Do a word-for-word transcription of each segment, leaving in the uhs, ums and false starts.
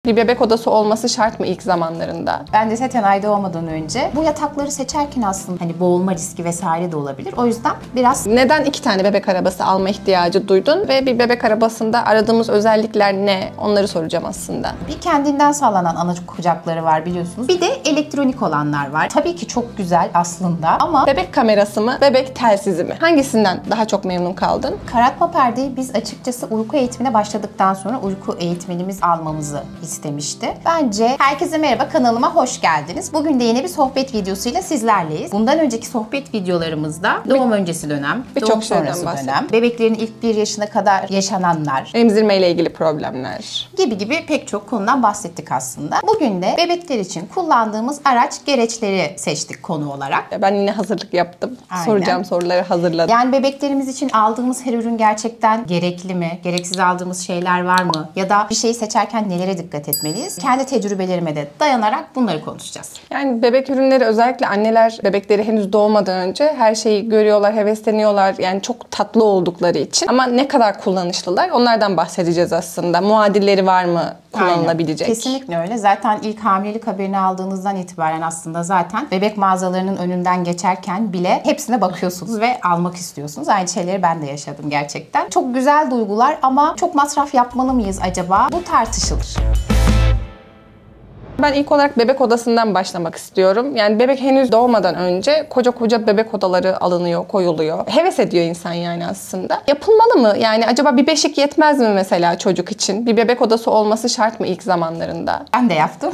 Bir bebek odası olması şart mı ilk zamanlarında? Ben de zaten ay doğmadan önce bu yatakları seçerken aslında hani boğulma riski vesaire de olabilir. O yüzden biraz... Neden iki tane bebek arabası alma ihtiyacı duydun ve bir bebek arabasında aradığımız özellikler ne? Onları soracağım aslında. Bir kendinden sağlanan ana kucakları var biliyorsunuz. Bir de elektronik olanlar var. Tabii ki çok güzel aslında ama... Bebek kamerası mı, bebek telsizi mi? Hangisinden daha çok memnun kaldın? Karartma perdeyi biz açıkçası uyku eğitimine başladıktan sonra uyku eğitmenimiz almamızı istemişti. Bence herkese merhaba, kanalıma hoş geldiniz. Bugün de yine bir sohbet videosuyla sizlerleyiz. Bundan önceki sohbet videolarımızda doğum öncesi dönem, bir doğum çok sonrası dönem, bebeklerin ilk bir yaşına kadar yaşananlar, emzirme ile ilgili problemler gibi gibi pek çok konudan bahsettik aslında. Bugün de bebekler için kullandığımız araç gereçleri seçtik konu olarak. Ben yine hazırlık yaptım. Aynen. Soracağım soruları hazırladım. Yani bebeklerimiz için aldığımız her ürün gerçekten gerekli mi? Gereksiz aldığımız şeyler var mı? Ya da bir şeyi seçerken nelere dikkat etmeliyiz? Kendi tecrübelerime de dayanarak bunları konuşacağız. Yani bebek ürünleri, özellikle anneler bebekleri henüz doğmadan önce her şeyi görüyorlar, hevesleniyorlar. Yani çok tatlı oldukları için. Ama ne kadar kullanışlılar? Onlardan bahsedeceğiz aslında. Muadilleri var mı kullanılabilecek? Aynen. Kesinlikle öyle. Zaten ilk hamilelik haberini aldığınızdan itibaren aslında zaten bebek mağazalarının önünden geçerken bile hepsine bakıyorsunuz ve almak istiyorsunuz. Aynı şeyleri ben de yaşadım gerçekten. Çok güzel duygular ama çok masraf yapmalı mıyız acaba? Bu tartışılır. Ben ilk olarak bebek odasından başlamak istiyorum. Yani bebek henüz doğmadan önce koca koca bebek odaları alınıyor, koyuluyor. Heves ediyor insan yani aslında. Yapılmalı mı? Yani acaba bir beşik yetmez mi mesela çocuk için? Bir bebek odası olması şart mı ilk zamanlarında? Ben de yaptım.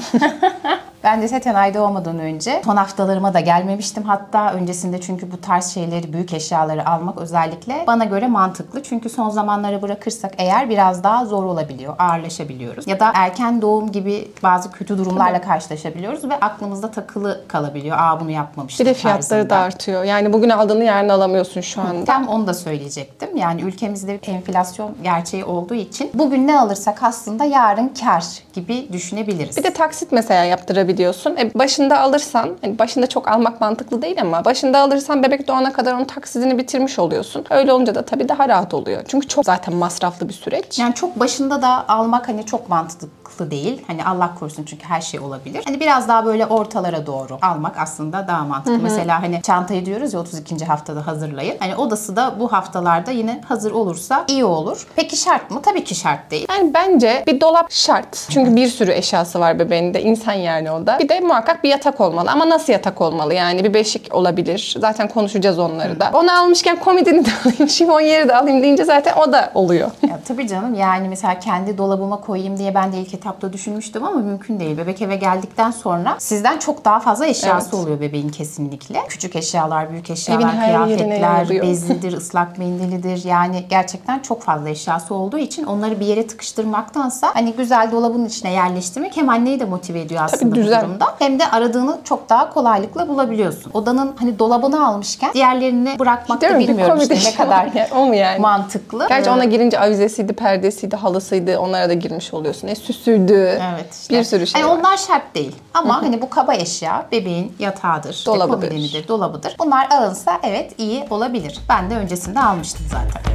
Ben de zaten ay doğmadan önce son haftalarıma da gelmemiştim. Hatta öncesinde, çünkü bu tarz şeyleri, büyük eşyaları almak özellikle bana göre mantıklı. Çünkü son zamanlara bırakırsak eğer biraz daha zor olabiliyor, ağırlaşabiliyoruz. Ya da erken doğum gibi bazı kötü durumlarla karşılaşabiliyoruz ve aklımızda takılı kalabiliyor. Aa, bunu yapmamıştım Bir de fiyatları tarzında da artıyor. Yani bugün aldığını yarın alamıyorsun şu anda. Tam onu da söyleyecektim. Yani ülkemizde enflasyon gerçeği olduğu için bugün ne alırsak aslında yarın kar gibi düşünebiliriz. Bir de taksit mesela yaptırabiliyorsun. E başında alırsan, hani başında çok almak mantıklı değil ama başında alırsan bebek doğana kadar onun taksidini bitirmiş oluyorsun. Öyle olunca da tabii daha rahat oluyor. Çünkü çok zaten masraflı bir süreç. Yani çok başında da almak hani çok mantıklı değil. Hani Allah korusun, çünkü her şey olabilir. Hani biraz daha böyle ortalara doğru almak aslında daha mantıklı. Hı hı. Mesela hani çantayı diyoruz ya, otuz ikinci haftada hazırlayın. Hani odası da bu haftalarda yine hazır olursa iyi olur. Peki şart mı? Tabii ki şart değil. Yani bence bir dolap şart. Çünkü bir sürü eşyası var bebeğin de. İnsan yani o da. Bir de muhakkak bir yatak olmalı. Ama nasıl yatak olmalı? Yani bir beşik olabilir. Zaten konuşacağız onları da. Onu almışken komodini de alayım, şifonyeri de alayım deyince zaten o da oluyor. Ya tabii canım, yani mesela kendi dolabıma koyayım diye ben de ilk etapta düşünmüştüm ama mümkün değil. Bebek eve geldikten sonra sizden çok daha fazla eşyası evet. oluyor bebeğin kesinlikle. Küçük eşyalar, büyük eşyalar, kıyafetler, bezidir, ıslak mendilidir. Yani gerçekten çok fazla eşyası olduğu için onları bir yere tıkıştırmaktansa hani güzel dolabın içine yerleştirmek hem anneyi de motive ediyor aslında bu durumda. Hem de aradığını çok daha kolaylıkla bulabiliyorsun. Odanın hani dolabını almışken diğerlerini bırakmak da bilmiyorum işte ne kadar yani, o mu yani? Mantıklı. Gerçi ona girince avizesiydi, perdesiydi, halısıydı, onlara da girmiş oluyorsun. E süsüydü. Evet işte. Bir sürü şey yani var. Onlar şart değil. Ama hani bu kaba eşya, bebeğin yatağıdır, dolabıdır, komodinidir, dolabıdır. Bunlar alınsa evet iyi olabilir. Ben de öncesinde almıştım zaten.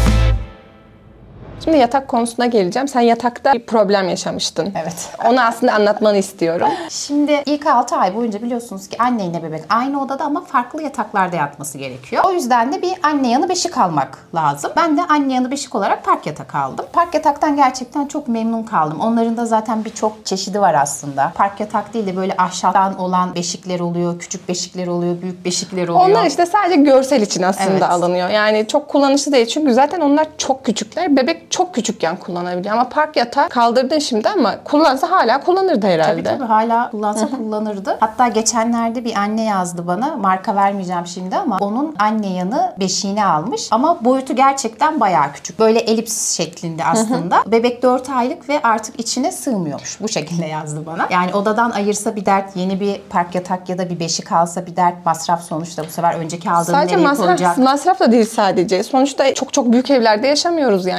Şimdi yatak konusuna geleceğim. Sen yatakta bir problem yaşamıştın. Evet. Onu aslında anlatmanı istiyorum. Şimdi ilk altı ay boyunca biliyorsunuz ki anne ile bebek aynı odada ama farklı yataklarda yatması gerekiyor. O yüzden de bir anne yanı beşik almak lazım. Ben de anne yanı beşik olarak park yatak aldım. Park yataktan gerçekten çok memnun kaldım. Onların da zaten birçok çeşidi var aslında. Park yatak değil de böyle ahşaptan olan beşikler oluyor, küçük beşikler oluyor, büyük beşikler oluyor. Onlar işte sadece görsel için aslında evet. alınıyor. Yani çok kullanışlı değil. Çünkü zaten onlar çok küçükler. Bebek çok küçükken kullanabiliyor. Ama park yatağı kaldırdın şimdi ama kullansa hala kullanırdı herhalde. Tabii tabii hala kullansa kullanırdı. Hatta geçenlerde bir anne yazdı bana. Marka vermeyeceğim şimdi ama onun anne yanı beşiğini almış. Ama boyutu gerçekten bayağı küçük. Böyle elips şeklinde aslında. Bebek dört aylık ve artık içine sığmıyormuş. Bu şekilde yazdı bana. Yani odadan ayırsa bir dert, yeni bir park yatak ya da bir beşik alsa bir dert, masraf sonuçta bu sefer önceki aldığını sadece nereye masraf, koyacak? Masraf da değil sadece. Sonuçta çok çok büyük evlerde yaşamıyoruz yani. üç artı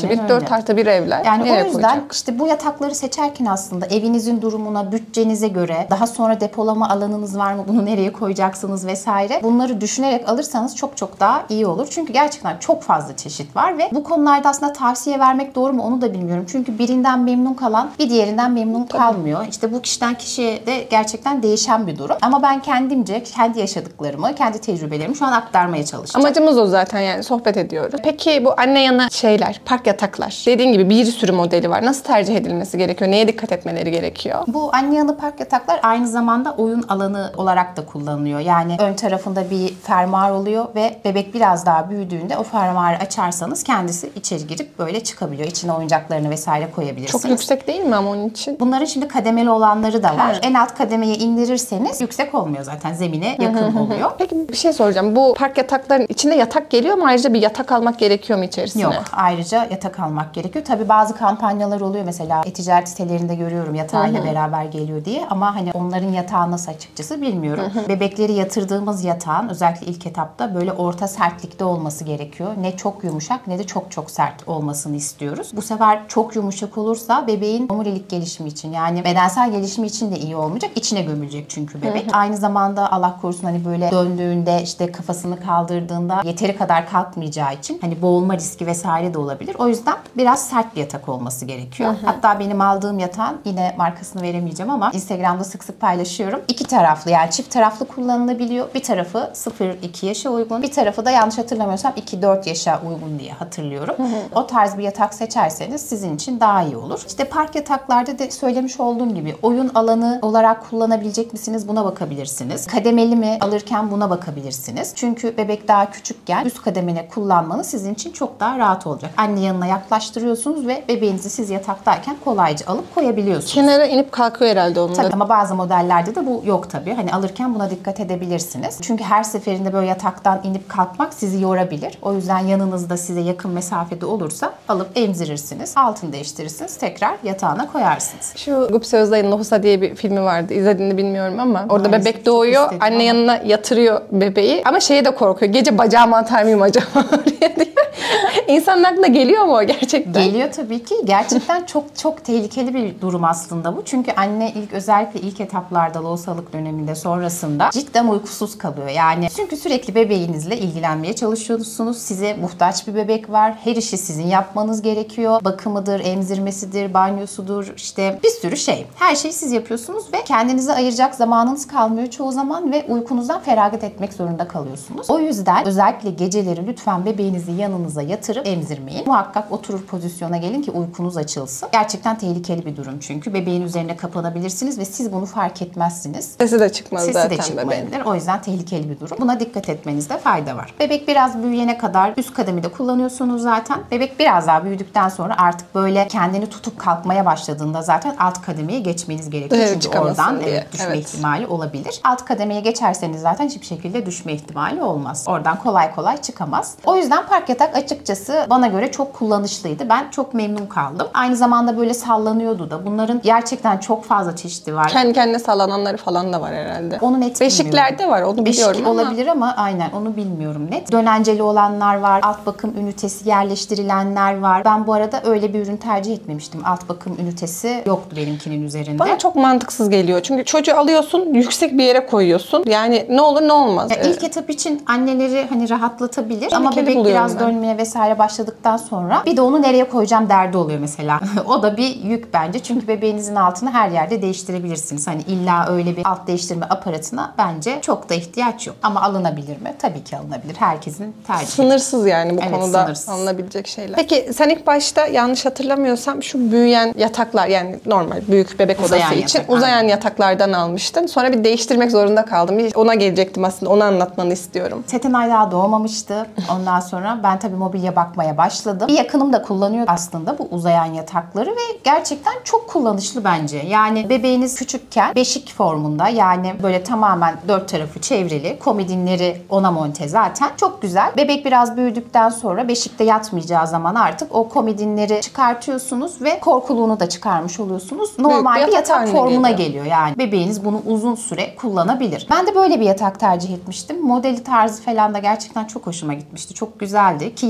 artı bir, dört artı bir evler. Yani nereye o yüzden koyacak? işte bu yatakları seçerken aslında evinizin durumuna, bütçenize göre, daha sonra depolama alanınız var mı, bunu nereye koyacaksınız vesaire. Bunları düşünerek alırsanız çok çok daha iyi olur. Çünkü gerçekten çok fazla çeşit var ve bu konularda aslında tavsiye vermek doğru mu onu da bilmiyorum. Çünkü birinden memnun kalan bir diğerinden memnun Tabii. kalmıyor. İşte bu kişiden kişiye de gerçekten değişen bir durum. Ama ben kendimce kendi yaşadıklarımı, kendi tecrübelerimi şu an aktarmaya çalışacağım. Amacımız o zaten, yani sohbet ediyoruz. Peki bu anne yana şeyler, park yataklar. Dediğin gibi bir sürü modeli var. Nasıl tercih edilmesi gerekiyor? Neye dikkat etmeleri gerekiyor? Bu anne yanı park yataklar aynı zamanda oyun alanı olarak da kullanılıyor. Yani ön tarafında bir fermuar oluyor ve bebek biraz daha büyüdüğünde o fermuarı açarsanız kendisi içeri girip böyle çıkabiliyor. İçine oyuncaklarını vesaire koyabilirsiniz. Çok yüksek değil mi ama onun için? Bunların şimdi kademeli olanları da var. He. En alt kademeye indirirseniz yüksek olmuyor zaten. Zemine yakın oluyor. Peki bir şey soracağım. Bu park yatakların içinde yatak geliyor mu? Ayrıca bir yatak almak gerekiyor mu içerisine? Yok. Ayrıca yatak almak gerekiyor. Tabii bazı kampanyalar oluyor. Mesela e-ticaret sitelerinde görüyorum yatağıyla beraber geliyor diye. Ama hani onların yatağı nasıl açıkçası bilmiyorum. Bebekleri yatırdığımız yatağın özellikle ilk etapta böyle orta sertlikte olması gerekiyor. Ne çok yumuşak ne de çok çok sert olmasını istiyoruz. Bu sefer çok yumuşak olursa bebeğin omurilik gelişimi için, yani bedensel gelişimi için de iyi olmayacak. İçine gömülecek çünkü bebek. Aynı zamanda Allah korusun hani böyle döndüğünde işte kafasını kaldırdığında yeteri kadar kalkmayacağı için hani boğulma riski vesaire de olabilir. O yüzden biraz sert bir yatak olması gerekiyor. Hı hı. Hatta benim aldığım yatağın, yine markasını veremeyeceğim ama Instagram'da sık sık paylaşıyorum. İki taraflı, yani çift taraflı kullanılabiliyor. Bir tarafı sıfır iki yaşa uygun. Bir tarafı da yanlış hatırlamıyorsam iki dört yaşa uygun diye hatırlıyorum. Hı hı. O tarz bir yatak seçerseniz sizin için daha iyi olur. İşte park yataklarda da söylemiş olduğum gibi oyun alanı olarak kullanabilecek misiniz? Buna bakabilirsiniz. Kademeli mi alırken buna bakabilirsiniz. Çünkü bebek daha küçükken üst kademene kullanmanız sizin için çok daha rahat olacak. Anne yanına yaklaştırıyorsunuz ve bebeğinizi siz yataktayken kolayca alıp koyabiliyorsunuz. Kenara inip kalkıyor herhalde onun Tabii da. ama bazı modellerde de bu yok tabii. Hani alırken buna dikkat edebilirsiniz. Çünkü her seferinde böyle yataktan inip kalkmak sizi yorabilir. O yüzden yanınızda size yakın mesafede olursa alıp emzirirsiniz. Altını değiştirirsiniz. Tekrar yatağına koyarsınız. Şu Gupse Özay'ın Lohusa diye bir filmi vardı. İzlediğini bilmiyorum ama orada Maalesef bebek doğuyor. Anne ama. yanına yatırıyor bebeği. Ama şeye de korkuyor. Gece bacağım atar mıyım acaba diye diye. İnsanın aklına geliyor mu o gerçekten? Geliyor tabii ki. Gerçekten çok çok tehlikeli bir durum aslında bu. Çünkü anne ilk özellikle ilk etaplarda lohusalık döneminde sonrasında cidden uykusuz kalıyor. Yani çünkü sürekli bebeğinizle ilgilenmeye çalışıyorsunuz. Size muhtaç bir bebek var. Her işi sizin yapmanız gerekiyor. Bakımıdır, emzirmesidir, banyosudur, işte bir sürü şey. Her şeyi siz yapıyorsunuz ve kendinize ayıracak zamanınız kalmıyor çoğu zaman ve uykunuzdan feragat etmek zorunda kalıyorsunuz. O yüzden özellikle geceleri lütfen bebeğinizi yanınıza yatırıp emzirmeyin. Muhakkak oturur pozisyona gelin ki uykunuz açılsın. Gerçekten tehlikeli bir durum çünkü bebeğin üzerine kapanabilirsiniz ve siz bunu fark etmezsiniz. Sesi de çıkmaz Sesi zaten de çıkmayabilir. bebeğin. O yüzden tehlikeli bir durum. Buna dikkat etmenizde fayda var. Bebek biraz büyüyene kadar üst kademede kullanıyorsunuz zaten. Bebek biraz daha büyüdükten sonra artık böyle kendini tutup kalkmaya başladığında zaten alt kademeye geçmeniz gerekiyor. Evet, çünkü oradan diye. evet, düşme Evet. ihtimali olabilir. Alt kademeye geçerseniz zaten hiçbir şekilde düşme ihtimali olmaz. Oradan kolay kolay çıkamaz. O yüzden park yatak açıkçası bana göre çok kullanışlıydı. Ben çok memnun kaldım. Aynı zamanda böyle sallanıyordu da. Bunların gerçekten çok fazla çeşidi var. Kendi kendine sallananları falan da var herhalde. Onu net Beşiklerde var, onu Beşik biliyorum ama. olabilir ama aynen onu bilmiyorum net. Dönenceli olanlar var. Alt bakım ünitesi yerleştirilenler var. Ben bu arada öyle bir ürün tercih etmemiştim. Alt bakım ünitesi yoktu benimkinin üzerinde. Bana çok mantıksız geliyor. Çünkü çocuğu alıyorsun, yüksek bir yere koyuyorsun. Yani ne olur ne olmaz. Ya ilk etap için anneleri hani rahatlatabilir ama Tehlikeli bebek buluyorum biraz ben. dönmeye vesaire başladıktan sonra bir de onu nereye koyacağım derdi oluyor mesela. O da bir yük bence. Çünkü bebeğinizin altını her yerde değiştirebilirsiniz. Hani illa öyle bir alt değiştirme aparatına bence çok da ihtiyaç yok. Ama alınabilir mi? Tabii ki alınabilir. Herkesin tercihi. Sınırsız yani bu Evet, konuda sınırsız. alınabilecek şeyler. Peki sen ilk başta yanlış hatırlamıyorsam şu büyüyen yataklar, yani normal büyük bebek Uzayan odası için yatak, uzayan aynen. yataklardan almıştın. Sonra bir değiştirmek zorunda kaldım. Bir ona gelecektim aslında. Onu anlatmanı istiyorum. Setenay daha doğmamıştı. Ondan sonra ben tabii mobilya bakmaya başladım. Bir yakınım da kullanıyor aslında bu uzayan yatakları ve gerçekten çok kullanışlı bence. Yani bebeğiniz küçükken beşik formunda, yani böyle tamamen dört tarafı çevrili, komodinleri ona monte zaten. Çok güzel. Bebek biraz büyüdükten sonra beşikte yatmayacağı zaman artık o komodinleri çıkartıyorsunuz ve korkuluğunu da çıkarmış oluyorsunuz. Normal bir yatak yatak haline formuna geliyor. geliyor. Yani bebeğiniz bunu uzun süre kullanabilir. Ben de böyle bir yatak tercih etmiştim. Modeli tarzı falan da gerçekten çok hoşuma gitmişti. Çok güzeldi ki yakınım da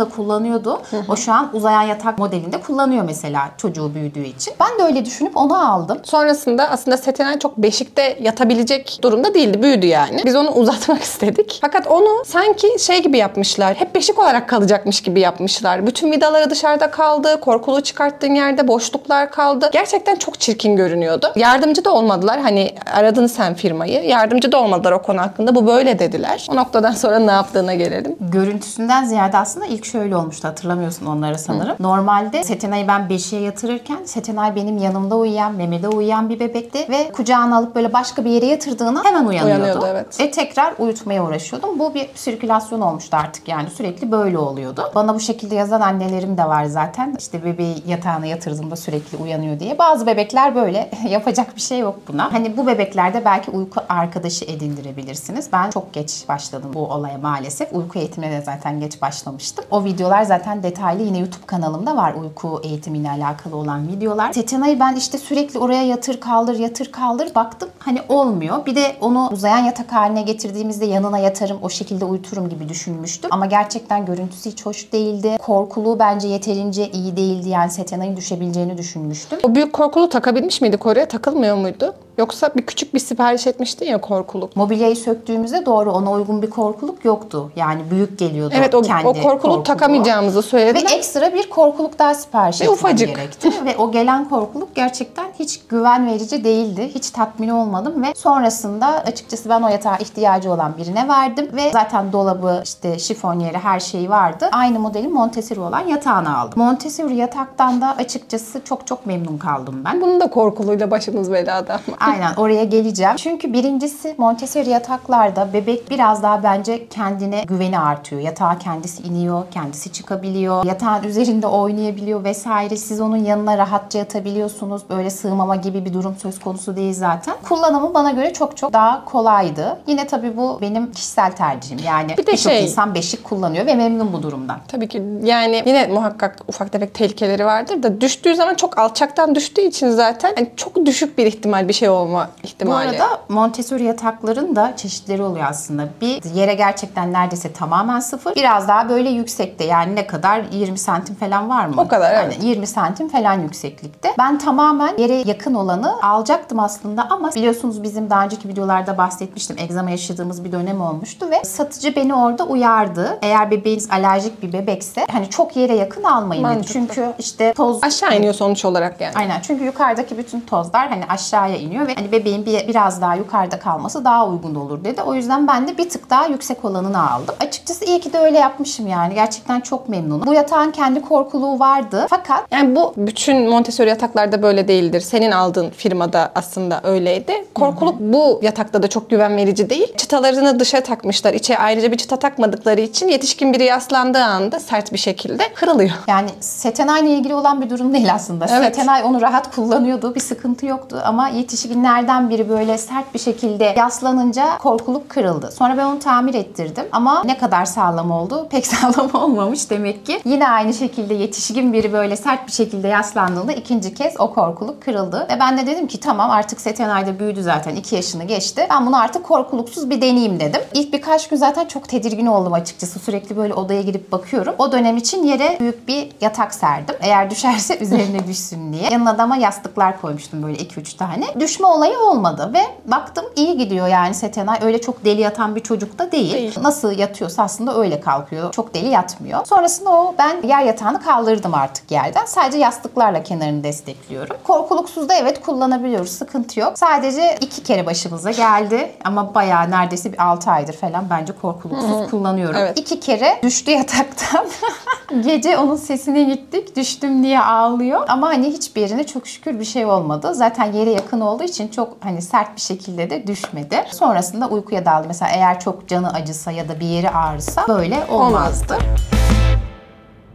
da kullanıyordu. Hı hı. O şu an uzayan yatak modelinde kullanıyor mesela çocuğu büyüdüğü için. Ben de öyle düşünüp onu aldım. Sonrasında aslında Setenay çok beşikte yatabilecek durumda değildi. Büyüdü yani. Biz onu uzatmak istedik. Fakat onu sanki şey gibi yapmışlar. Hep beşik olarak kalacakmış gibi yapmışlar. Bütün vidaları dışarıda kaldı. Korkuluğu çıkarttığın yerde boşluklar kaldı. Gerçekten çok çirkin görünüyordu. Yardımcı da olmadılar. Hani aradın sen firmayı. Yardımcı da olmadılar o konu hakkında. Bu böyle dediler. O noktadan sonra ne yaptığına gelelim. Görüntüsünden ziyade aslında ilk şöyle olmuştu. Hatırlamıyorsun onları sanırım. Hı. Normalde Setenay'ı ben beşiğe yatırırken Setenay benim yanımda uyuyan, memede uyuyan bir bebekti ve kucağına alıp böyle başka bir yere yatırdığına hemen uyanıyordu. Uyanıyordu, evet. Ve tekrar uyutmaya uğraşıyordum. Bu bir sirkülasyon olmuştu artık yani. Sürekli böyle oluyordu. Bana bu şekilde yazan annelerim de var zaten. İşte bebeği yatağına yatırdığımda sürekli uyanıyor diye. Bazı bebekler böyle. Yapacak bir şey yok buna. Hani bu bebeklerde belki uyku arkadaşı edindirebilirsiniz. Ben çok geç başladım bu olaya maalesef. Uyku eğitimine de zaten geç başlamıştım. O videolar zaten detaylı yine YouTube kanalımda var. Uyku eğitimiyle alakalı olan videolar. Setenay'ı ben işte sürekli oraya yatır kaldır yatır kaldır baktım. Hani olmuyor. Bir de onu uzayan yatak haline getirdiğimizde yanına yatarım o şekilde uyuturum gibi düşünmüştüm. Ama gerçekten görüntüsü hiç hoş değildi. Korkuluğu bence yeterince iyi değildi. Yani Setenay'ın düşebileceğini düşünmüştüm. O büyük korkuluğu takabilmiş miydik oraya? Takılmıyor muydu? Yoksa bir küçük bir sipariş etmiştin ya korkuluk. Mobilyayı söktüğümüzde doğru ona uygun bir korkuluk yoktu. Yani büyük geliyordu evet, o, kendi o korkuluğu takamayacağımızı söylediler. Ve ekstra bir korkuluk daha sipariş ve etmem ufacık. gerekti. Ve o gelen korkuluk gerçekten hiç güven verici değildi. Hiç tatmin olmadım ve sonrasında açıkçası ben o yatağa ihtiyacı olan birine verdim. Ve zaten dolabı, işte şifonyeri her şeyi vardı. Aynı modelin Montessori olan yatağını aldım. Montessori yataktan da açıkçası çok çok memnun kaldım ben. Bunun da korkuluyla başımız belada. Aynen oraya geleceğim. Çünkü birincisi Montessori yataklarda bebek biraz daha bence kendine güveni artıyor. Yatağa kendisi iniyor, kendisi çıkabiliyor. Yatağın üzerinde oynayabiliyor vesaire. Siz onun yanına rahatça yatabiliyorsunuz. Böyle sığmama gibi bir durum söz konusu değil zaten. Kullanımı bana göre çok çok daha kolaydı. Yine tabii bu benim kişisel tercihim. Yani birçok şey, insan beşik kullanıyor ve memnun bu durumdan. Tabii ki yani yine muhakkak ufak tefek tehlikeleri vardır da düştüğü zaman çok alçaktan düştüğü için zaten yani çok düşük bir ihtimal bir şey olma ihtimali. Bu arada Montessori yatakların da çeşitleri oluyor aslında. Bir yere gerçekten neredeyse tamamen sıfır. Biraz daha böyle yüksekte yani ne kadar yirmi santim falan var mı? O kadar yani evet. yirmi santim falan yükseklikte. Ben tamamen yere yakın olanı alacaktım aslında ama biliyorsunuz bizim daha önceki videolarda bahsetmiştim. Egzama yaşadığımız bir dönem olmuştu ve satıcı beni orada uyardı. Eğer bebeğiniz alerjik bir bebekse hani çok yere yakın almayın dedi. Çünkü işte toz... Aşağı iniyor sonuç olarak yani. Aynen çünkü yukarıdaki bütün tozlar hani aşağıya iniyor ve hani bebeğin bir, biraz daha yukarıda kalması daha uygun olur dedi. O yüzden ben de bir tık daha yüksek olanını aldım. Açıkçası iyi ki de öyle yapmışım yani. Gerçekten çok memnunum. Bu yatağın kendi korkuluğu vardı. Fakat yani bu bütün Montessori yataklarda böyle değildir. Senin aldığın firmada aslında öyleydi. Korkuluk Hı-hı. bu yatakta da çok güven verici değil. Çıtalarını dışa takmışlar. İçe ayrıca bir çıta takmadıkları için yetişkin biri yaslandığı anda sert bir şekilde kırılıyor. Yani Setenay ile ilgili olan bir durum değil aslında. Evet. Setenay onu rahat kullanıyordu. Bir sıkıntı yoktu ama yetişkinlerden biri böyle sert bir şekilde yaslanınca korkuluk kırıldı. Sonra ben onu tamir ettirdim ama ne kadar sağlam oldu? Pek sağlam olmamış demek ki. Yine aynı şekilde yetişkin biri böyle sert bir şekilde yaslandığında ikinci kez o korkuluk kırıldı. Ve ben de dedim ki tamam artık Setenay da büyüdü zaten. iki yaşını geçti. Ben bunu artık korkuluksuz bir deneyeyim dedim. İlk birkaç gün zaten çok tedirgin oldum açıkçası. Sürekli böyle odaya girip bakıyorum. O dönem için yere büyük bir yatak serdim. Eğer düşerse üzerine düşsün diye. Yanına da ama yastıklar koymuştum böyle iki üç tane. Düşme olayı olmadı ve baktım iyi gidiyor yani Setenay. Öyle çok deli yatan bir çocuk da değil. değil. Nasıl yatıyorsa aslında öyle kalkıyor. Çok deli yatmıyor. Sonrasında o ben yer yatağını kaldırdım artık yerden. Sadece yastıklarla kenarını destekliyorum. Korkuluksuz da evet kullanabiliyoruz. Sıkıntı yok. Sadece iki kere başımıza geldi. Ama bayağı neredeyse bir altı aydır falan bence korkuluksuz Hı-hı. kullanıyorum. Evet. İki kere düştü yataktan. Gece onun sesine gittik. Düştüm diye ağlıyor. Ama hani hiçbir yerine çok şükür bir şey olmadı. Zaten yere yakın olduğu için çok hani sert bir şekilde de düşmedi. Sonrasında uykuya daldı. Mesela eğer çok canı acısa ya da bir yeri ağrısa böyle olmazdı.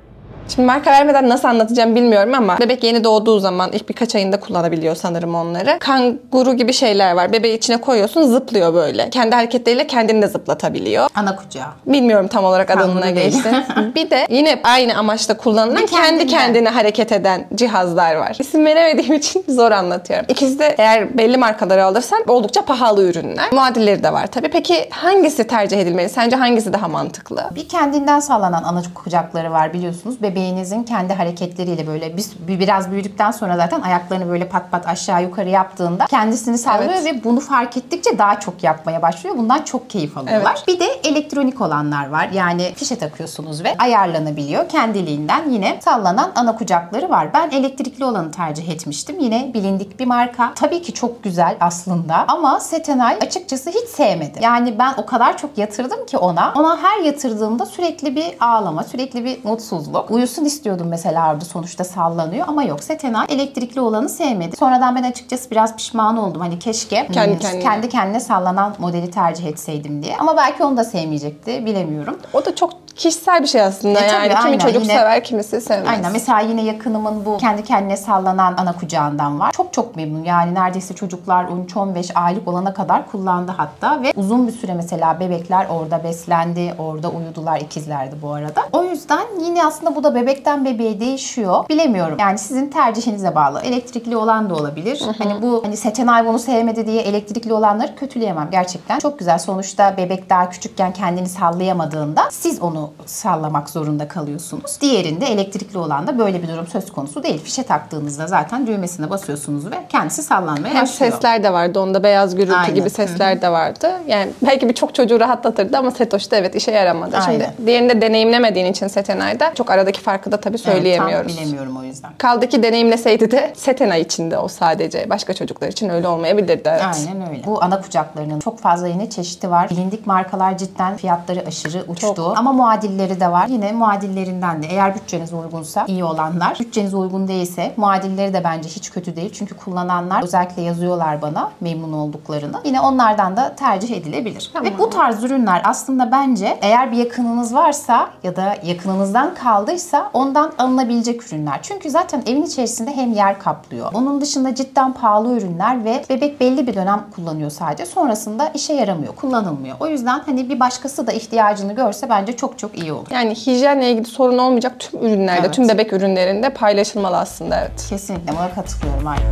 Şimdi marka vermeden nasıl anlatacağım bilmiyorum ama bebek yeni doğduğu zaman ilk birkaç ayında kullanabiliyor sanırım onları. Kanguru gibi şeyler var. Bebeği içine koyuyorsun, zıplıyor böyle. Kendi hareketleriyle kendini de zıplatabiliyor. Ana kucağı. Bilmiyorum tam olarak adını geçti. Bir de yine aynı amaçla kullanılan kendi kendine hareket eden cihazlar var. İsim veremediğim için zor anlatıyorum. İkisi de eğer belli markaları alırsan oldukça pahalı ürünler. Muadilleri de var tabii. Peki hangisi tercih edilmeli? Sence hangisi daha mantıklı? Bir kendinden sağlanan ana kucakları var biliyorsunuz. Bebeğinizin kendi hareketleriyle böyle bir, biraz büyüdükten sonra zaten ayaklarını böyle pat pat aşağı yukarı yaptığında kendisini sallıyor evet. Ve bunu fark ettikçe daha çok yapmaya başlıyor. Bundan çok keyif alıyorlar. Evet. Bir de elektronik olanlar var. Yani fişe takıyorsunuz ve ayarlanabiliyor. Kendiliğinden yine sallanan ana kucakları var. Ben elektrikli olanı tercih etmiştim. Yine bilindik bir marka. Tabii ki çok güzel aslında ama Setenay açıkçası hiç sevmedi. Yani ben o kadar çok yatırdım ki ona. Ona her yatırdığımda sürekli bir ağlama, sürekli bir mutsuzluk. Uyusun istiyordum mesela orada sonuçta sallanıyor ama yok. Setenay elektrikli olanı sevmedi. Sonradan ben açıkçası biraz pişman oldum. Hani keşke kendi, kendine. kendi kendine sallanan modeli tercih etseydim diye. Ama belki onu da sevmeyecekti. Bilemiyorum. O da çok kişisel bir şey aslında e, yani. Tabii, kimi aynen. Çocuk yine, sever, kimisi sevmez. Aynen. Mesela yine yakınımın bu kendi kendine sallanan ana kucağından var. Çok çok memnun. Yani neredeyse çocuklar on üç on beş aylık olana kadar kullandı hatta ve uzun bir süre mesela bebekler orada beslendi, orada uyudular, ikizlerdi bu arada. O yüzden yine aslında bu da bebekten bebeğe değişiyor. Bilemiyorum. Yani sizin tercihinize bağlı. Elektrikli olan da olabilir. Hı hı. Hani bu hani Setenay bunu sevmedi diye elektrikli olanları kötüleyemem gerçekten. Çok güzel. Sonuçta bebek daha küçükken kendini sallayamadığında siz onu sallamak zorunda kalıyorsunuz. Diğerinde elektrikli olan da böyle bir durum söz konusu değil. Fişe taktığınızda zaten düğmesine basıyorsunuz ve kendisi sallanmaya hem başlıyor. Sesler de vardı. Onda beyaz gürültü Aynen. gibi sesler Hı-hı. de vardı. Yani belki birçok çocuğu rahatlatırdı ama Setoş'ta evet işe yaramadı. Aynen. Şimdi diğerini de deneyimlemediğin için Setenay'da çok aradaki farkı da tabii söyleyemiyoruz. Evet, tam bilemiyorum o yüzden. Kaldı ki deneyimleseydi de Setenay içinde o sadece. Başka çocuklar için öyle olmayabilirdi. Evet. Aynen öyle. Bu ana kucaklarının çok fazla yine çeşidi var. Bilindik markalar cidden fiyatları aşırı uçtu. Çok. Ama muadilleri de var. Yine muadillerinden de eğer bütçeniz uygunsa iyi olanlar. Bütçeniz uygun değilse muadilleri de bence hiç kötü değil. Çünkü kullananlar özellikle yazıyorlar bana memnun olduklarını. Yine onlardan da tercih edilebilir. Tamam. Ve bu tarz ürünler aslında bence eğer bir yakınınız varsa ya da yakınınızdan kaldıysa ondan alınabilecek ürünler. Çünkü zaten evin içerisinde hem yer kaplıyor. Onun dışında cidden pahalı ürünler ve bebek belli bir dönem kullanıyor sadece. Sonrasında işe yaramıyor, kullanılmıyor. O yüzden hani bir başkası da ihtiyacını görse bence çok çok iyi olur. Yani hijyenle ilgili sorun olmayacak tüm ürünlerde, evet. tüm bebek ürünlerinde paylaşılmalı aslında evet. Kesinlikle buna katılıyorum. Aynen.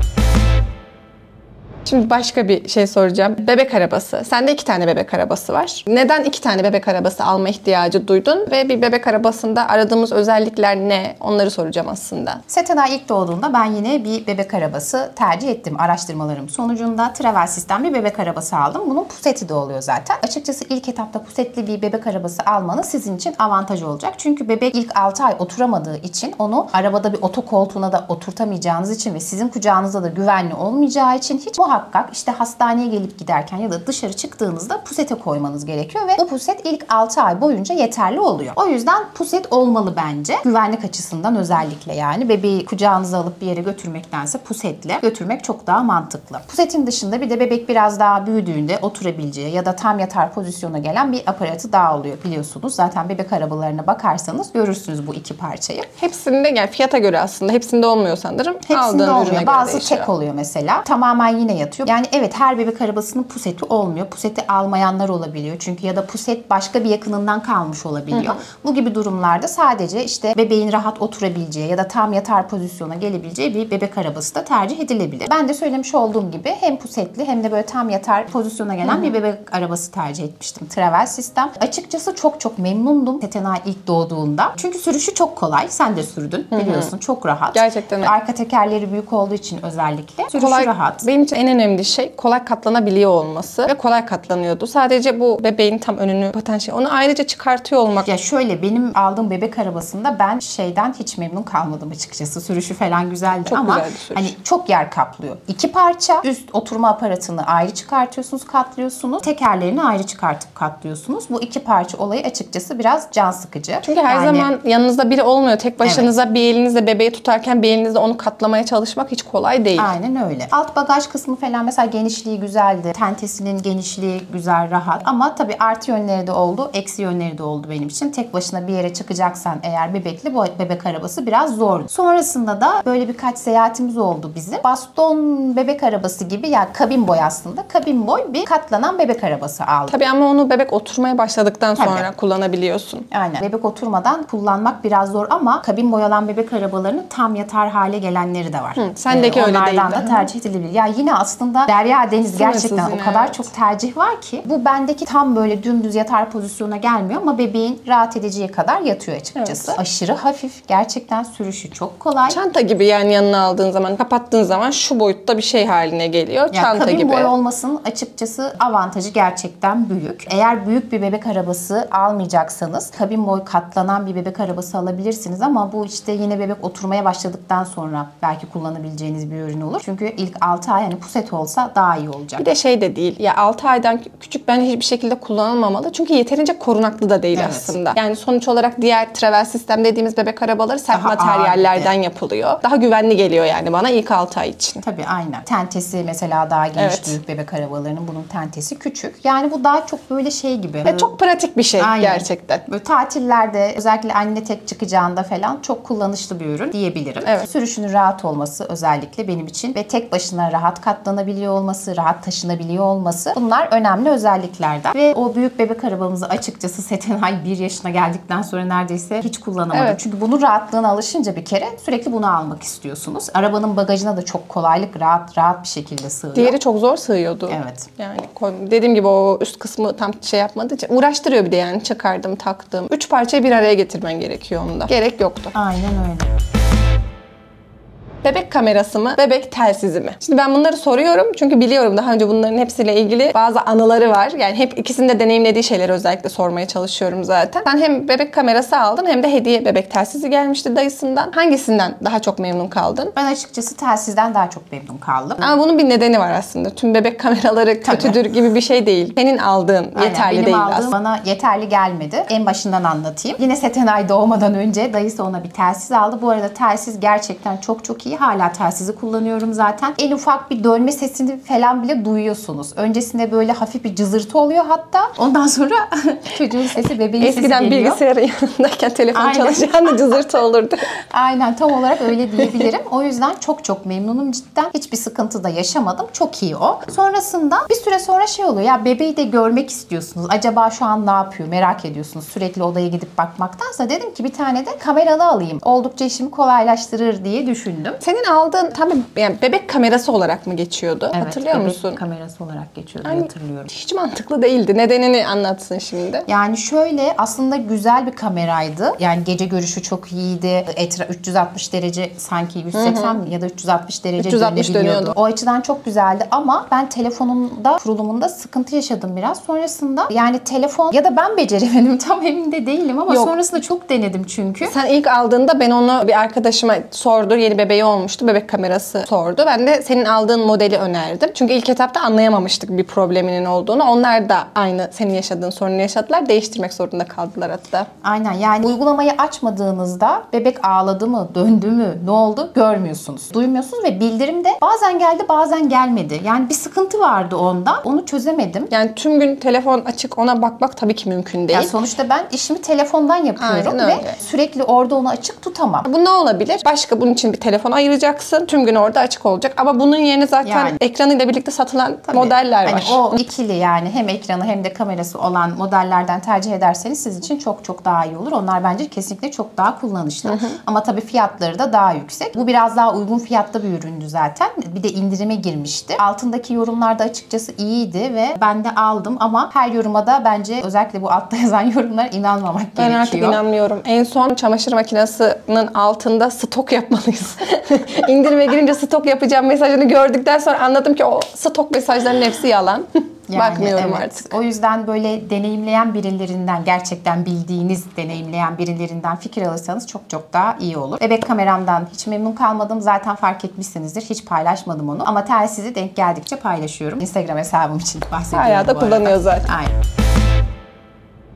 Şimdi başka bir şey soracağım. Bebek arabası. Sende iki tane bebek arabası var. Neden iki tane bebek arabası alma ihtiyacı duydun? Ve bir bebek arabasında aradığımız özellikler ne? Onları soracağım aslında. Setenay ilk doğduğunda ben yine bir bebek arabası tercih ettim. Araştırmalarım sonucunda Travel System bir bebek arabası aldım. Bunun puseti de oluyor zaten. Açıkçası ilk etapta pusetli bir bebek arabası almanız sizin için avantaj olacak. Çünkü bebek ilk altı ay oturamadığı için onu arabada bir otokoltuğuna da oturtamayacağınız için ve sizin kucağınızda da güvenli olmayacağı için hiç muhakkak işte hastaneye gelip giderken ya da dışarı çıktığınızda pusete koymanız gerekiyor ve o puset ilk altı ay boyunca yeterli oluyor. O yüzden puset olmalı bence. Güvenlik açısından özellikle yani bebeği kucağınıza alıp bir yere götürmektense pusetle götürmek çok daha mantıklı. Pusetin dışında bir de bebek biraz daha büyüdüğünde oturabileceği ya da tam yatar pozisyona gelen bir aparatı daha oluyor biliyorsunuz. Zaten bebek arabalarına bakarsanız görürsünüz bu iki parçayı. Hepsinde yani fiyata göre aslında hepsinde olmuyor sanırım. Hepsinde olmuyor. Bazı tek oluyor mesela. Tamamen yine yatıyor. Yani evet her bebek arabasının puseti olmuyor. Puseti almayanlar olabiliyor. Çünkü ya da puset başka bir yakınından kalmış olabiliyor. Hı hı. Bu gibi durumlarda sadece işte bebeğin rahat oturabileceği ya da tam yatar pozisyona gelebileceği bir bebek arabası da tercih edilebilir. Ben de söylemiş olduğum gibi hem pusetli hem de böyle tam yatar pozisyona gelen hı hı. bir bebek arabası tercih etmiştim. Travel System. Açıkçası çok çok memnundum Setenay ilk doğduğunda. Çünkü sürüşü çok kolay. Sen de sürdün biliyorsun. Hı hı. Çok rahat. Gerçekten. Arka tekerleri büyük olduğu için özellikle. Sürüşü kolay, rahat. Benim için en önemli şey kolay katlanabiliyor olması ve kolay katlanıyordu. Sadece bu bebeğin tam önünü potansiyel onu ayrıca çıkartıyor olmak. Ya şöyle benim aldığım bebek arabasında ben şeyden hiç memnun kalmadım açıkçası. Sürüşü falan güzeldi çok ama güzeldi hani çok yer kaplıyor. İki parça üst oturma aparatını ayrı çıkartıyorsunuz, katlıyorsunuz. Tekerlerini ayrı çıkartıp katlıyorsunuz. Bu iki parça olayı açıkçası biraz can sıkıcı. Çünkü her yani, zaman yanınızda biri olmuyor. Tek başınıza evet. bir elinizle bebeği tutarken bir elinizle onu katlamaya çalışmak hiç kolay değil. Aynen öyle. Alt bagaj kısmı falan falan mesela genişliği güzeldi. Tentesinin genişliği güzel, rahat. Ama tabii artı yönleri de oldu, eksi yönleri de oldu benim için. Tek başına bir yere çıkacaksan eğer bebekli, bu bebek arabası biraz zor. Sonrasında da böyle birkaç seyahatimiz oldu bizim. Baston bebek arabası gibi, yani kabin boy aslında. Kabin boy bir katlanan bebek arabası aldım. Tabii ama onu bebek oturmaya başladıktan sonra Tabii. kullanabiliyorsun. Aynen. Bebek oturmadan kullanmak biraz zor ama kabin boy olan bebek arabalarının tam yatar hale gelenleri de var. Hı, sendeki ee, öyle değil. Onlardan da tercih edilebilir. Ya yine aslında Derya Deniz Sınırsız gerçekten yine, o kadar evet. çok tercih var ki. Bu bendeki tam böyle dümdüz yatar pozisyona gelmiyor ama bebeğin rahat edeceği kadar yatıyor açıkçası. Evet. Aşırı hafif. Gerçekten sürüşü çok kolay. Çanta gibi yani, yanına aldığın zaman, kapattığın zaman şu boyutta bir şey haline geliyor. Yani Çanta kabin gibi. boy olmasının açıkçası avantajı gerçekten büyük. Eğer büyük bir bebek arabası almayacaksanız kabin boy katlanan bir bebek arabası alabilirsiniz ama bu işte yine bebek oturmaya başladıktan sonra belki kullanabileceğiniz bir ürün olur. Çünkü ilk altı ay hani puset olsa daha iyi olacak. Bir de şey de değil. Ya altı aydan küçük bence hiçbir şekilde kullanılmamalı. Çünkü yeterince korunaklı da değil, evet, aslında. Yani sonuç olarak diğer travel sistem dediğimiz bebek arabaları sert Daha materyallerden yapılıyor. Daha güvenli geliyor yani bana ilk altı ay için. Tabii aynen. Tentesi mesela daha geniş, evet, büyük bebek arabalarının, bunun tentesi küçük. Yani bu daha çok böyle şey gibi. Ve çok pratik bir şey, aynen, gerçekten. Böyle tatillerde özellikle anne tek çıkacağında falan çok kullanışlı bir ürün diyebilirim. Evet. Sürüşünün rahat olması özellikle benim için ve tek başına rahat katlanabiliyor olması, rahat taşınabiliyor olması, bunlar önemli özelliklerden. Ve o büyük bebek arabamızı açıkçası Setenay bir yaşına geldikten sonra neredeyse hiç kullanamadım. Evet. Çünkü bunun rahatlığına alışınca bir kere sürekli bunu almak istiyorsunuz. Arabanın bagajına da çok kolaylık, rahat rahat bir şekilde sığıyor. Diğeri çok zor sığıyordu. Evet. Yani dediğim gibi o üst kısmı tam şey yapmadığı için uğraştırıyor bir de yani, çıkardım, taktım. Üç parçayı bir araya getirmen gerekiyor onda. Gerek yoktu. Aynen öyle. Bebek kamerası mı, bebek telsizi mi? Şimdi ben bunları soruyorum çünkü biliyorum daha önce bunların hepsiyle ilgili bazı anıları var. Yani hep ikisinin de deneyimlediği şeyleri özellikle sormaya çalışıyorum zaten. Sen hem bebek kamerası aldın hem de hediye bebek telsizi gelmişti dayısından. Hangisinden daha çok memnun kaldın? Ben açıkçası telsizden daha çok memnun kaldım. Ama bunun bir nedeni var aslında. Tüm bebek kameraları kötüdür gibi bir şey değil. Senin aldığın yeterli Aynen, benim değil aldığım aslında. bana yeterli gelmedi. En başından anlatayım. Yine Setenay doğmadan önce dayısı ona bir telsiz aldı. Bu arada telsiz gerçekten çok çok iyi. Hala telsizi kullanıyorum zaten. En ufak bir dönme sesini falan bile duyuyorsunuz. Öncesinde böyle hafif bir cızırtı oluyor hatta. Ondan sonra çocuğun sesi, bebeğin sesi geliyor. Eskiden bilgisayarın yanındayken telefon Aynen. çalışan da cızırtı olurdu. Aynen, tam olarak öyle diyebilirim. O yüzden çok çok memnunum cidden. Hiçbir sıkıntı da yaşamadım. Çok iyi o. Sonrasında bir süre sonra şey oluyor. Ya bebeği de görmek istiyorsunuz. Acaba şu an ne yapıyor? Merak ediyorsunuz. Sürekli odaya gidip bakmaktansa dedim ki bir tane de kameralı alayım. Oldukça işimi kolaylaştırır diye düşündüm. Senin aldığın tam yani bebek kamerası olarak mı geçiyordu? Evet, Hatırlıyor bebek musun? kamerası olarak geçiyordu, Yani hatırlıyorum. Hiç mantıklı değildi. Nedenini anlatsın şimdi. Yani şöyle, aslında güzel bir kameraydı. Yani gece görüşü çok iyiydi. Etra üç yüz altmış derece, sanki yüz seksen hı hı. ya da üç yüz altmış derece üç yüz altmış dönüyordu. O açıdan çok güzeldi ama ben telefonumda, kurulumunda sıkıntı yaşadım biraz. Sonrasında yani telefon ya da ben beceremedim, tam emin de değilim ama Yok. sonrasında çok denedim çünkü. Sen ilk aldığında ben onu bir arkadaşıma sordu. Yeni bebeği olmuştu. Bebek kamerası sordu. Ben de senin aldığın modeli önerdim. Çünkü ilk etapta anlayamamıştık bir probleminin olduğunu. Onlar da aynı senin yaşadığın sorunu yaşadılar. Değiştirmek zorunda kaldılar hatta. Aynen, yani uygulamayı açmadığınızda bebek ağladı mı, döndü mü, ne oldu görmüyorsunuz. Duymuyorsunuz ve bildirim de bazen geldi bazen gelmedi. Yani bir sıkıntı vardı onda. Onu çözemedim. Yani tüm gün telefon açık ona bakmak tabii ki mümkün değil. Yani sonuçta ben işimi telefondan yapıyorum ve sürekli orada onu açık tutamam. Bu ne olabilir? Başka bunun için bir telefon ayıracaksın. Tüm gün orada açık olacak. Ama bunun yerine zaten yani, ekranıyla birlikte satılan tabii, modeller hani var. O ikili, yani hem ekranı hem de kamerası olan modellerden tercih ederseniz sizin için çok çok daha iyi olur. Onlar bence kesinlikle çok daha kullanışlı. Hı hı. Ama tabii fiyatları da daha yüksek. Bu biraz daha uygun fiyatta bir üründü zaten. Bir de indirime girmişti. Altındaki yorumlar da açıkçası iyiydi ve ben de aldım ama her yoruma da bence, özellikle bu altta yazan yorumlara inanmamak ben gerekiyor. Ben artık inanmıyorum. En son çamaşır makinesinin altında stok yapmalıyız. İndirime girince stok yapacağım mesajını gördükten sonra anladım ki o stok mesajlarının hepsi yalan. Yani, bakmıyorum evet. artık. O yüzden böyle deneyimleyen birilerinden, gerçekten bildiğiniz deneyimleyen birilerinden fikir alırsanız çok çok daha iyi olur. Bebek kameramdan hiç memnun kalmadım. Zaten fark etmişsinizdir. Hiç paylaşmadım onu. Ama telsizi denk geldikçe paylaşıyorum. Instagram hesabım için bahsediyorum. Hala da kullanıyor zaten. Aynen.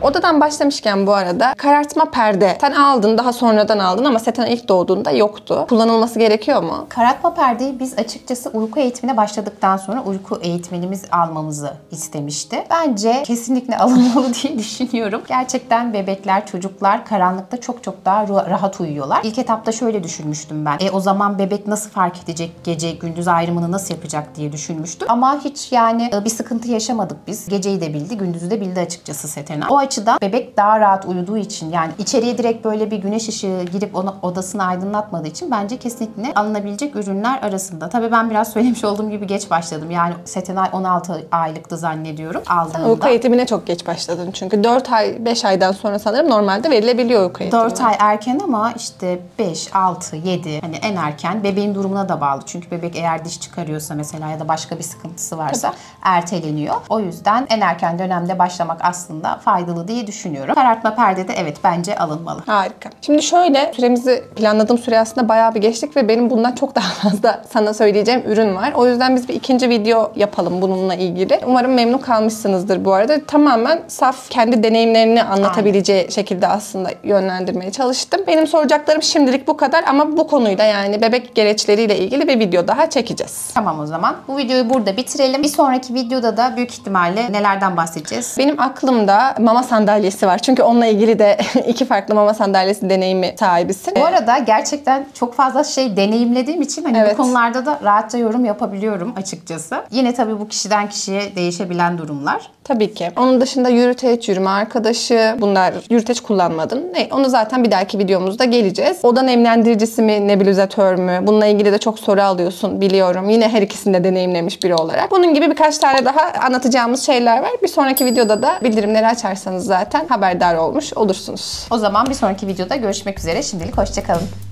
Odadan başlamışken bu arada karartma perde. Sen aldın, daha sonradan aldın ama Setena ilk doğduğunda yoktu. Kullanılması gerekiyor mu? Karartma perdeyi biz açıkçası uyku eğitimine başladıktan sonra uyku eğitmenimiz almamızı istemişti. Bence kesinlikle alınmalı diye düşünüyorum. Gerçekten bebekler, çocuklar karanlıkta çok çok daha rahat uyuyorlar. İlk etapta şöyle düşünmüştüm ben. E o zaman bebek nasıl fark edecek, gece gündüz ayrımını nasıl yapacak diye düşünmüştüm. Ama hiç yani bir sıkıntı yaşamadık biz. Geceyi de bildi, gündüzü de bildi açıkçası Setena. O açıdan bebek daha rahat uyuduğu için, yani içeriye direkt böyle bir güneş ışığı girip ona, odasını aydınlatmadığı için bence kesinlikle alınabilecek ürünler arasında. Tabii ben biraz söylemiş olduğum gibi geç başladım. Yani Setena on altı aylıktı zannediyorum aldığımda. Uyku eğitimine çok geç başladın çünkü. dört ay, beş aydan sonra sanırım normalde verilebiliyor uyku eğitimi. dört ay erken ama işte beş, altı, yedi hani en erken bebeğin durumuna da bağlı. Çünkü bebek eğer diş çıkarıyorsa mesela ya da başka bir sıkıntısı varsa tabii erteleniyor. O yüzden en erken dönemde başlamak aslında faydalı diye düşünüyorum. Karartma perde de evet bence alınmalı. Harika. Şimdi şöyle, süremizi planladığım süre aslında bayağı bir geçtik ve benim bundan çok daha fazla sana söyleyeceğim ürün var. O yüzden biz bir ikinci video yapalım bununla ilgili. Umarım memnun kalmışsınızdır bu arada. Tamamen saf kendi deneyimlerini anlatabileceği Aynen. şekilde aslında yönlendirmeye çalıştım. Benim soracaklarım şimdilik bu kadar ama bu konuyla, yani bebek gereçleriyle ilgili bir video daha çekeceğiz. Tamam, o zaman bu videoyu burada bitirelim. Bir sonraki videoda da büyük ihtimalle nelerden bahsedeceğiz? Benim aklımda mama sandalyesi var. Çünkü onunla ilgili de iki farklı mama sandalyesi deneyimi sahibisin. Bu arada gerçekten çok fazla şey deneyimlediğim için hani evet. bu konularda da rahatça yorum yapabiliyorum açıkçası. Yine tabii bu kişiden kişiye değişebilen durumlar. Tabii ki. Onun dışında yürüteç, yürüme arkadaşı. Bunlar yürüteç kullanmadım. Ne? Onu zaten bir dahaki videomuzda geleceğiz. Oda nemlendiricisi mi, nebulizatör mü? Bununla ilgili de çok soru alıyorsun biliyorum. Yine her ikisini de deneyimlemiş biri olarak. Bunun gibi birkaç tane daha anlatacağımız şeyler var. Bir sonraki videoda da bildirimleri açarsanız zaten haberdar olmuş olursunuz. O zaman bir sonraki videoda görüşmek üzere. Şimdilik hoşça kalın.